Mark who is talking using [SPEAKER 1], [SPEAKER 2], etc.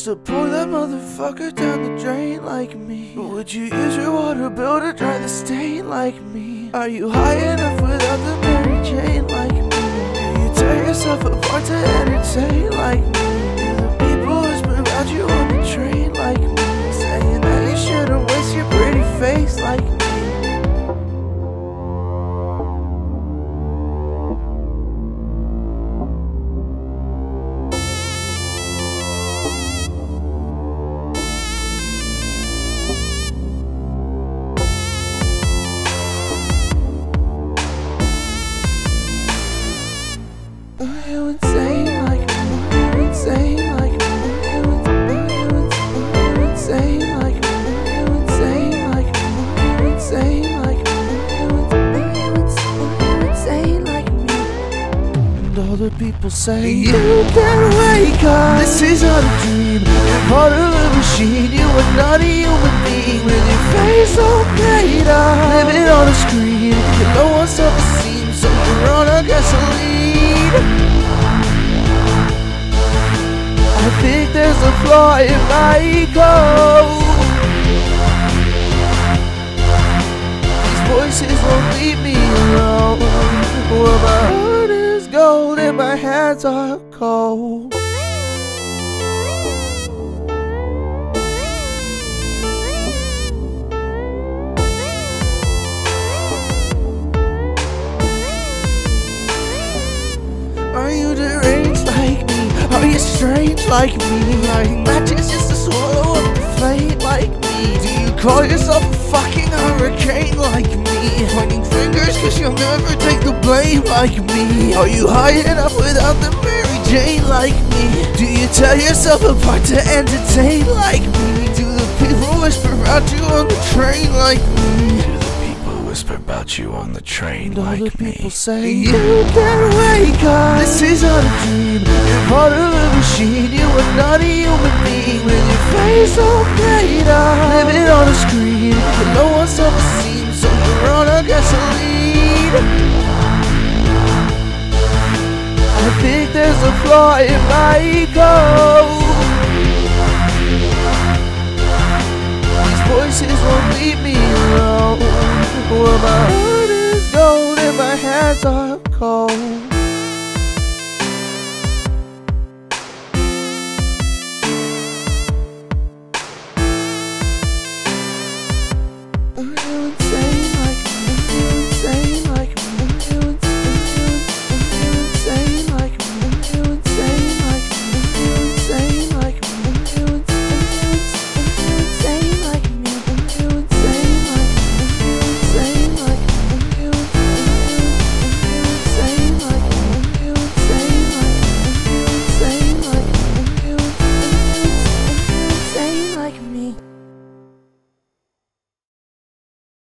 [SPEAKER 1] to pour that motherfucker down the drain like me? Would you use your water bill to dry the stain like me? Are you high enough without the Mary Jane like me? Do you tear yourself apart to entertain like me? Do the people whisper about you on the train like me, saying that you shouldn't waste your pretty face like me? Are you insane like me? Are you insane like me? Are you insane like me? Are you insane like me? Are you insane like me? Are you insane like me? And all the people say you can't wake up. This is not a dream. You're part of a machine. You are not a human being with your face all made up, living on a screen. You know what's up the seam, so you're on a gasoline. I think there's a flaw in my code. These voices won't leave me alone. Well, my heart is gold and my hands are cold. Are you deranged like me? Are you strange like me? Lighting matches just to swallow up the flame like me? Do you call yourself a fucking hurricane like me? Pointing fingers cause you'll never take the blame like me? Are you high enough without the Mary Jane like me? Do you tear yourself apart to entertain like me? Do the people whisper about you on the train like me? Whisper about you on the train like me. People say you can't wake up. This is not a dream. You're part of a machine. You are not a human being with your face all made up, living on a screen. You know what's up the seam, so you're on a gasoline. I think there's a flaw in my code. These voices won't leave me alone. Well, my heart is gold and my hands are cold.